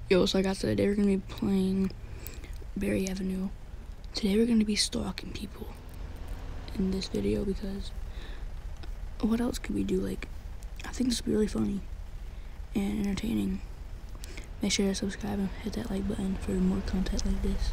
Yo, so I got today we're gonna be playing Berry Avenue. Today we're gonna be stalking people in this video because what else could we do? Like, I think this will be really funny and entertaining. Make sure to subscribe and hit that like button for more content like this.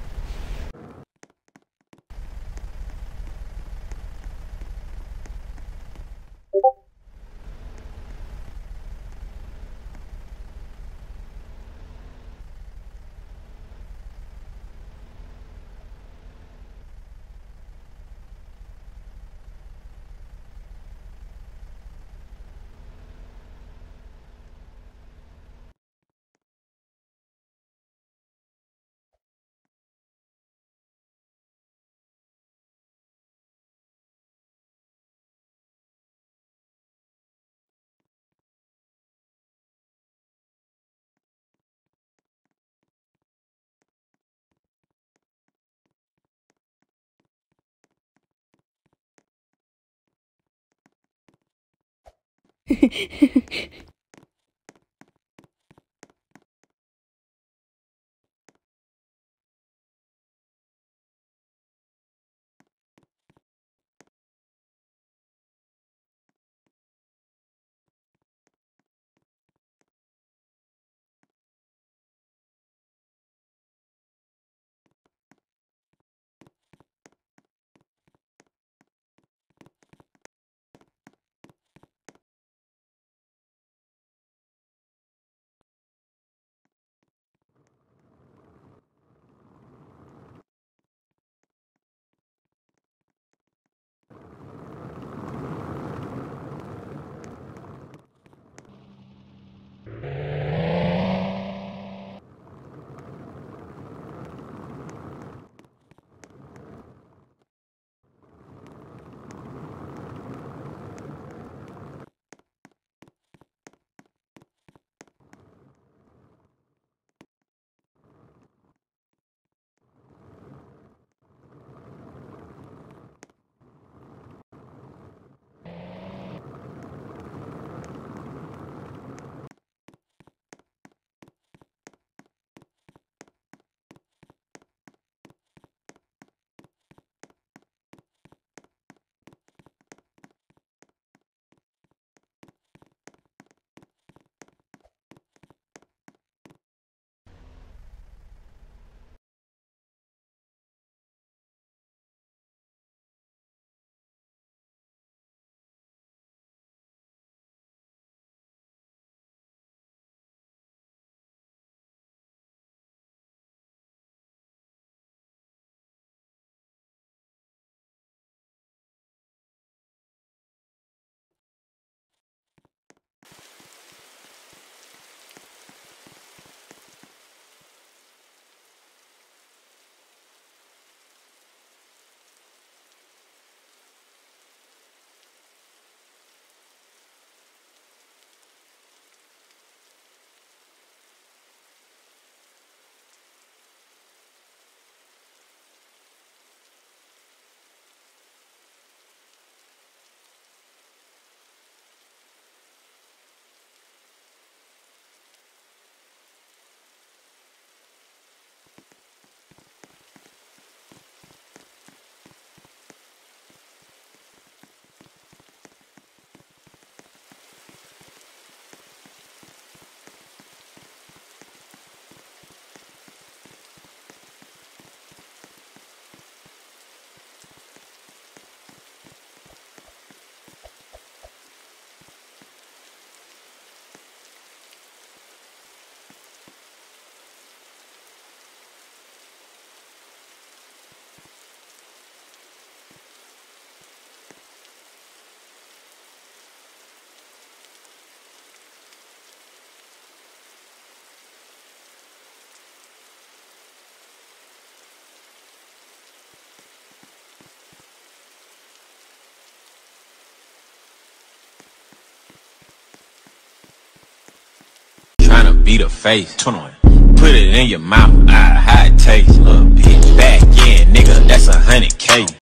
Tryna beat a face, 21. Put it in your mouth, how it tastes, little bitch. Back in, nigga, that's 100K.